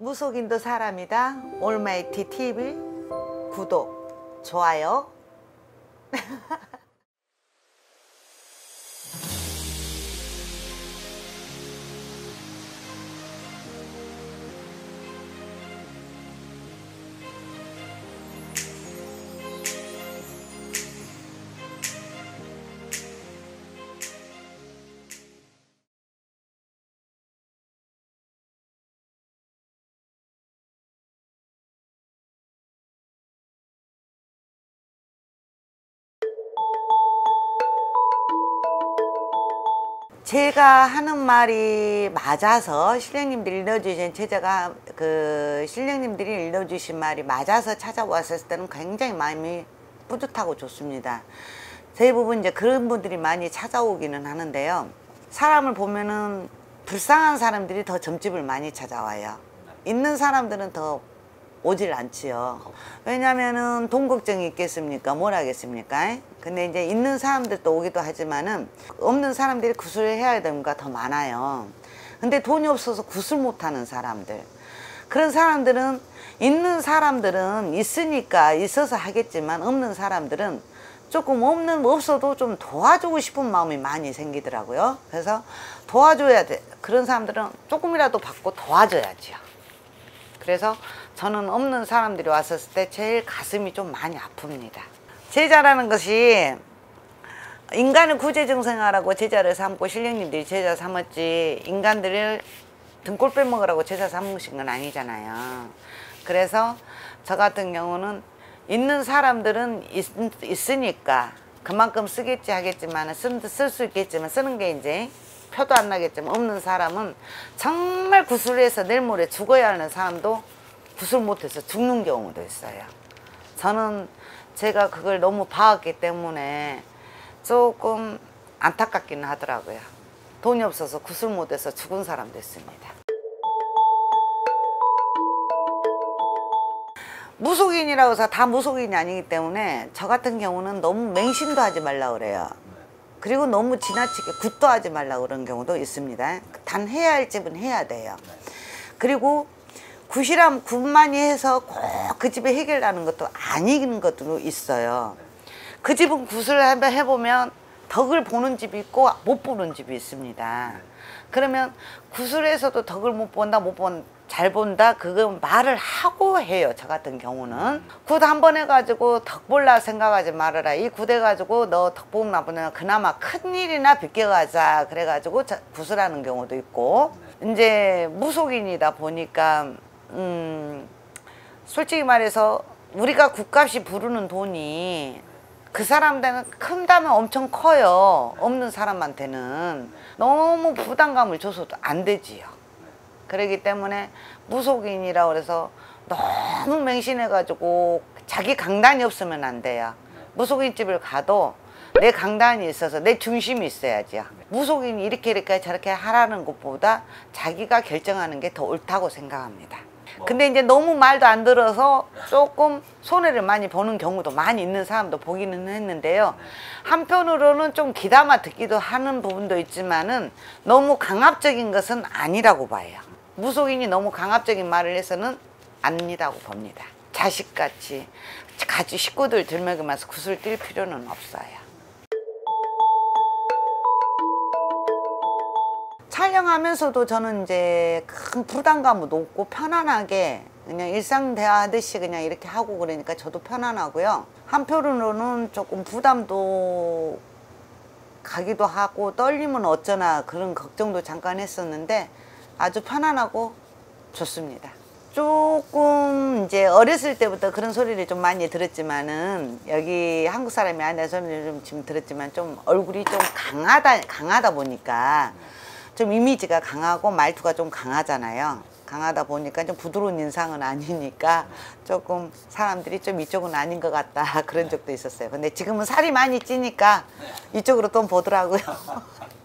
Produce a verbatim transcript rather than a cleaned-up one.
무속인도 사람이다. 올마이티 티비 구독, 좋아요. 제가 하는 말이 맞아서 신령님들이 일러주신 제자가 그 신령님들이 일러주신 말이 맞아서 찾아왔을 때는 굉장히 마음이 뿌듯하고 좋습니다. 대부분 이제 그런 분들이 많이 찾아오기는 하는데요. 사람을 보면은 불쌍한 사람들이 더 점집을 많이 찾아와요. 있는 사람들은 더 오질 않지요. 왜냐면은 돈 걱정이 있겠습니까? 뭘 하겠습니까? 근데 이제 있는 사람들도 오기도 하지만은 없는 사람들이 구슬을 해야 되는 거 더 많아요. 근데 돈이 없어서 구슬 못하는 사람들, 그런 사람들은, 있는 사람들은 있으니까 있어서 하겠지만 없는 사람들은 조금 없는 없어도 좀 도와주고 싶은 마음이 많이 생기더라고요. 그래서 도와줘야 돼. 그런 사람들은 조금이라도 받고 도와줘야지요. 그래서 저는 없는 사람들이 왔었을 때 제일 가슴이 좀 많이 아픕니다. 제자라는 것이 인간을 구제증생하라고 제자를 삼고 신령님들이 제자 삼았지, 인간들을 등골 빼먹으라고 제자 삼으신 건 아니잖아요. 그래서 저 같은 경우는 있는 사람들은 있, 있으니까 그만큼 쓰겠지 하겠지만, 쓸 수 있겠지만, 쓰는 게 이제 표도 안 나겠지만, 없는 사람은 정말 구슬해서 내일 모레 죽어야 하는 사람도 구슬 못해서 죽는 경우도 있어요. 저는 제가 그걸 너무 봐왔기 때문에 조금 안타깝기는 하더라고요. 돈이 없어서 구슬 못해서 죽은 사람도 있습니다. 무속인이라고 해서 다 무속인이 아니기 때문에 저 같은 경우는 너무 맹신도 하지 말라고 그래요. 그리고 너무 지나치게 굿도 하지 말라고 그런 경우도 있습니다. 단 해야 할 집은 해야 돼요. 그리고 굿이라면 굿만이 해서 꼭 그 집에 해결나는 것도 아닌 것도 있어요. 그 집은 굿을 한번 해보면 덕을 보는 집이 있고 못 보는 집이 있습니다. 그러면 굿을 해서도 덕을 못 본다, 못 본, 잘 본다, 그거 말을 하고 해요. 저 같은 경우는 굿 한 번 해가지고 덕 볼라 생각하지 말아라. 이 굿 해가지고 너 덕 보면 나보면 그나마 큰일이나 비껴가자 그래가지고 굿을 하는 경우도 있고, 이제 무속인이다 보니까 음 솔직히 말해서 우리가 굿값이 부르는 돈이 그 사람한테는 큰다면 엄청 커요. 없는 사람한테는 너무 부담감을 줘서도 안 되지요. 그렇기 때문에 무속인이라고 그래서 너무 맹신해가지고 자기 강단이 없으면 안 돼요. 무속인 집을 가도 내 강단이 있어서 내 중심이 있어야죠. 무속인이 이렇게 이렇게 저렇게 하라는 것보다 자기가 결정하는 게 더 옳다고 생각합니다. 근데 이제 너무 말도 안 들어서 조금 손해를 많이 보는 경우도 많이 있는 사람도 보기는 했는데요. 한편으로는 좀 귀담아 듣기도 하는 부분도 있지만은 너무 강압적인 것은 아니라고 봐요. 무속인이 너무 강압적인 말을 해서는 아니라고 봅니다. 자식같이 같이 식구들 들먹이면서 굿을 뛸 필요는 없어요. 촬영하면서도 저는 이제 큰 부담감은 없고 편안하게 그냥 일상 대화하듯이 그냥 이렇게 하고 그러니까 저도 편안하고요. 한편으로는 조금 부담도 가기도 하고 떨리면 어쩌나 그런 걱정도 잠깐 했었는데 아주 편안하고 좋습니다. 조금 이제 어렸을 때부터 그런 소리를 좀 많이 들었지만은, 여기 한국 사람이 아니라 소리를 좀 지금 들었지만 좀 얼굴이 좀 강하다 강하다 보니까 좀 이미지가 강하고 말투가 좀 강하잖아요. 강하다 보니까 좀 부드러운 인상은 아니니까 조금 사람들이 좀 이쪽은 아닌 것 같다 그런 적도 있었어요. 근데 지금은 살이 많이 찌니까 이쪽으로 또 보더라고요.